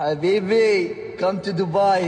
Habibi, come to Dubai.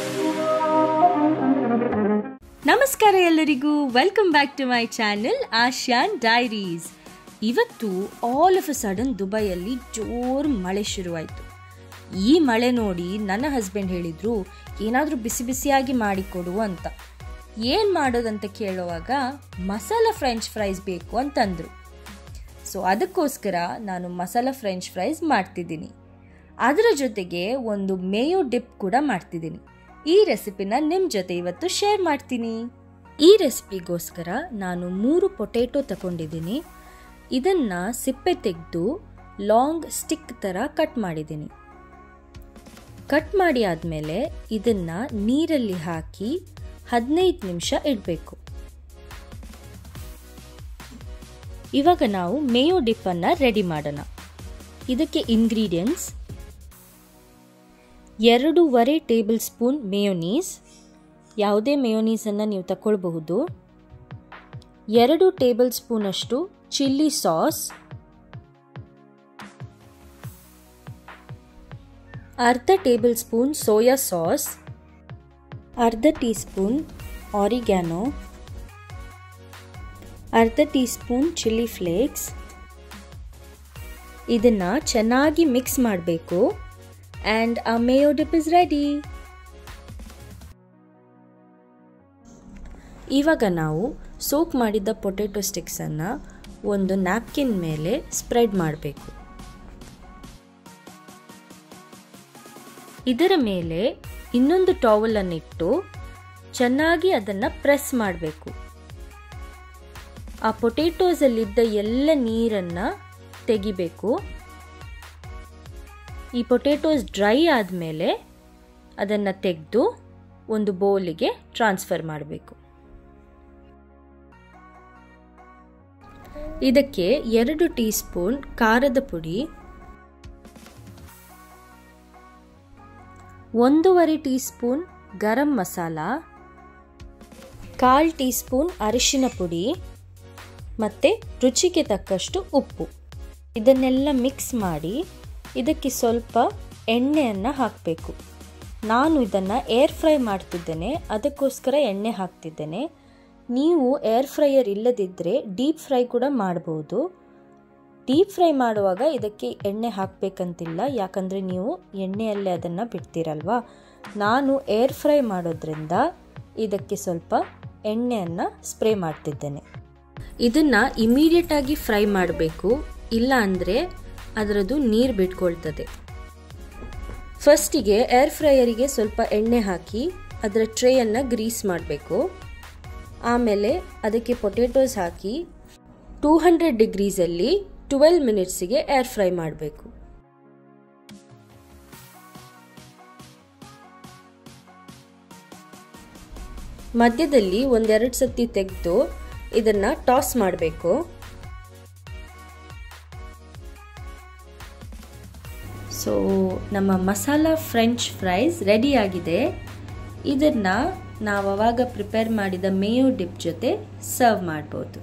ನಮಸ್ಕಾರ ಎಲ್ಲರಿಗೂ, welcome back to my channel Ashiyan diaries. ಇವತ್ತು all of a sudden ದುಬೈಯಲ್ಲಿ ಜೋರು ಮಳೆ ಶುರುವಾಯಿತು. ಈ ಮಳೆ ನೋಡಿ ನನ್ನ ಹಸ್ಬೆಂಡ್ ಹೇಳಿದರು ಏನಾದರೂ ಬಿಸಿ ಬಿಸಿಯಾಗಿ ಮಾಡಿಕೊಡು ಅಂತ. ಏನು ಮಾಡೋದಂತ ಕೇಳುವಾಗ ಮಸಾಲ ಫ್ರೆಂಚ್ ಫ್ರೈಸ್ ಬೇಕು ಅಂತಂದರು. ಸೊ ಅದಕ್ಕೋಸ್ಕರ ನಾನು ಮಸಾಲ ಫ್ರೆಂಚ್ ಫ್ರೈಸ್ ಮಾಡ್ತಿದ್ದೀನಿ. ಅದರ ಜೊತೆಗೆ ಒಂದು ಮೇಯೋ ಡಿಪ್ ಕೂಡ ಮಾಡ್ತಿದ್ದೀನಿ. ಈ ರೆಸಿಪಿನ ನಿಮ್ಮ ಜೊತೆ ಇವತ್ತು ಶೇರ್ ಮಾಡ್ತೀನಿ. ಈ ರೆಸಿಪಿಗೋಸ್ಕರ ನಾನು 3 ಪೊಟೇಟೊ ತಗೊಂಡಿದ್ದೀನಿ. ಇದನ್ನು ಸಿಪ್ಪೆ ತೆಗೆದು ಲಾಂಗ್ ಸ್ಟಿಕ್ ಥರ ಕಟ್ ಮಾಡಿದ್ದೀನಿ. ಕಟ್ ಮಾಡಿ ಆದಮೇಲೆ ಇದನ್ನು ನೀರಲ್ಲಿ ಹಾಕಿ 15 ನಿಮಿಷ ಇಡಬೇಕು. ಇವಾಗ ನಾವು ಮೇಯೋ ಡಿಪ್ಪನ್ನು ರೆಡಿ ಮಾಡೋಣ. ಇದಕ್ಕೆ ಇಂಗ್ರೀಡಿಯೆಂಟ್ಸ್: 2.5 ಟೇಬಲ್ ಸ್ಪೂನ್ ಮೇಯೋನೀಸ್, ಯಾವುದೇ ಮೇಯೋನೀಸನ್ನು ನೀವು ತಗೊಳ್ಬಹುದು. 2 ಟೇಬಲ್ ಸ್ಪೂನಷ್ಟು ಚಿಲ್ಲಿ ಸಾಸ್, ಅರ್ಧ ಟೇಬಲ್ ಸ್ಪೂನ್ ಸೋಯಾ ಸಾಸ್, ಅರ್ಧ ಟೀ ಸ್ಪೂನ್ ಆರಿಗ್ಯಾನೋ, ಅರ್ಧ ಟೀ ಸ್ಪೂನ್ ಚಿಲ್ಲಿ ಫ್ಲೇಕ್ಸ್. ಇದನ್ನು ಚೆನ್ನಾಗಿ ಮಿಕ್ಸ್ ಮಾಡಬೇಕು. And our mayo dip is ready. ಇವಾಗ ನಾವು ಸೋಕ್ ಮಾಡಿದ ಪೊಟೆಟೊ ಸ್ಟಿಕ್ಸನ್ನು ಒಂದು ನ್ಯಾಪ್ಕಿನ್ ಮೇಲೆ ಸ್ಪ್ರೆಡ್ ಮಾಡಬೇಕು. ಇದರ ಮೇಲೆ ಇನ್ನೊಂದು ಟವಲನ್ನಿಟ್ಟು ಚೆನ್ನಾಗಿ ಅದನ್ನು ಪ್ರೆಸ್ ಮಾಡಬೇಕು. ಆ ಪೊಟೆಟೋಸಲ್ಲಿದ್ದ ಎಲ್ಲ ನೀರನ್ನು ತೆಗಿಬೇಕು. ಈ ಪೊಟೆಟೋಸ್ ಡ್ರೈ ಆದಮೇಲೆ ಅದನ್ನು ತೆಗೆದು ಒಂದು ಬೌಲಿಗೆ ಟ್ರಾನ್ಸ್ಫರ್ ಮಾಡಬೇಕು. ಇದಕ್ಕೆ 2 ಟೀ ಸ್ಪೂನ್ ಖಾರದ ಪುಡಿ, 1.5 teaspoon garam masala, 1/4 teaspoon ಅರಿಶಿನ ಪುಡಿ ಮತ್ತು ರುಚಿಗೆ ತಕ್ಕಷ್ಟು ಉಪ್ಪು. ಇದನ್ನೆಲ್ಲ ಮಿಕ್ಸ್ ಮಾಡಿ ಇದಕ್ಕೆ ಸ್ವಲ್ಪ ಎಣ್ಣೆಯನ್ನು ಹಾಕಬೇಕು. ನಾನು ಇದನ್ನು ಏರ್ ಫ್ರೈ ಮಾಡ್ತಿದ್ದೇನೆ, ಅದಕ್ಕೋಸ್ಕರ ಎಣ್ಣೆ ಹಾಕ್ತಿದ್ದೇನೆ. ನೀವು ಏರ್ ಫ್ರೈಯರ್ ಇಲ್ಲದಿದ್ದರೆ ಡೀಪ್ ಫ್ರೈ ಕೂಡ ಮಾಡ್ಬೋದು. ಡೀಪ್ ಫ್ರೈ ಮಾಡುವಾಗ ಇದಕ್ಕೆ ಎಣ್ಣೆ ಹಾಕಬೇಕಂತಿಲ್ಲ, ಯಾಕಂದರೆ ನೀವು ಎಣ್ಣೆಯಲ್ಲೇ ಅದನ್ನು ಬಿಡ್ತೀರಲ್ವಾ. ನಾನು ಏರ್ ಫ್ರೈ ಮಾಡೋದ್ರಿಂದ ಇದಕ್ಕೆ ಸ್ವಲ್ಪ ಎಣ್ಣೆಯನ್ನು ಸ್ಪ್ರೇ ಮಾಡ್ತಿದ್ದೇನೆ. ಇದನ್ನು ಇಮಿಡಿಯೇಟಾಗಿ ಫ್ರೈ ಮಾಡಬೇಕು, ಇಲ್ಲ ಅಂದರೆ ಅದರದ್ದು ನೀರು ಬಿಟ್ಕೊಳ್ತದೆ. ಫಸ್ಟಿಗೆ ಏರ್ ಫ್ರೈಯರಿಗೆ ಸ್ವಲ್ಪ ಎಣ್ಣೆ ಹಾಕಿ ಅದರ ಟ್ರೇಯನ್ನು ಗ್ರೀಸ್ ಮಾಡಬೇಕು. ಆಮೇಲೆ ಅದಕ್ಕೆ ಪೊಟೆಟೋಸ್ ಹಾಕಿ 200 ಡಿಗ್ರೀಸಲ್ಲಿ 12 ಮಿನಿಟ್ಸಿಗೆ ಏರ್ ಫ್ರೈ ಮಾಡಬೇಕು. ಮಧ್ಯದಲ್ಲಿ 1-2 ಸತಿ ತೆಗೆದು ಇದನ್ನು ಟಾಸ್ ಮಾಡಬೇಕು. ಸೊ ನಮ್ಮ ಮಸಾಲ ಫ್ರೆಂಚ್ ಫ್ರೈಸ್ ರೆಡಿಯಾಗಿದೆ. ಇದನ್ನು ನಾವು ಆವಾಗ ಪ್ರಿಪೇರ್ ಮಾಡಿದ ಮೇಯೋ ಡಿಪ್ ಜೊತೆ ಸರ್ವ್ ಮಾಡ್ಬೋದು.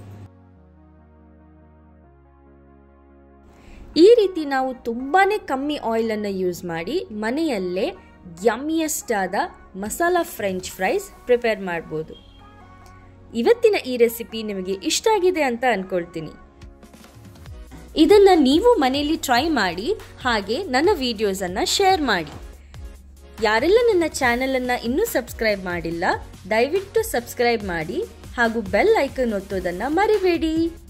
ಈ ರೀತಿ ನಾವು ತುಂಬಾ ಕಮ್ಮಿ ಆಯಿಲನ್ನು ಯೂಸ್ ಮಾಡಿ ಮನೆಯಲ್ಲೇ ಯಮ್ಮಿಯಸ್ಟ್ ಆದ ಮಸಾಲ ಫ್ರೆಂಚ್ ಫ್ರೈಸ್ ಪ್ರಿಪೇರ್ ಮಾಡ್ಬೋದು. ಇವತ್ತಿನ ಈ ರೆಸಿಪಿ ನಿಮಗೆ ಇಷ್ಟ ಆಗಿದೆ ಅಂತ ಅಂದ್ಕೊಳ್ತೀನಿ. ಇದನ್ನು ನೀವು ಮನೆಯಲ್ಲಿ ಟ್ರೈ ಮಾಡಿ, ಹಾಗೆ ನನ್ನ ವಿಡಿಯೋಸನ್ನು ಶೇರ್ ಮಾಡಿ. ಯಾರೆಲ್ಲ ನನ್ನ ಚಾನಲನ್ನು ಇನ್ನೂ ಸಬ್ಸ್ಕ್ರೈಬ್ ಮಾಡಿಲ್ಲ, ದಯವಿಟ್ಟು ಸಬ್ಸ್ಕ್ರೈಬ್ ಮಾಡಿ ಹಾಗೂ ಬೆಲ್ ಐಕನ್ ಒತ್ತೋದನ್ನು ಮರಿಬೇಡಿ.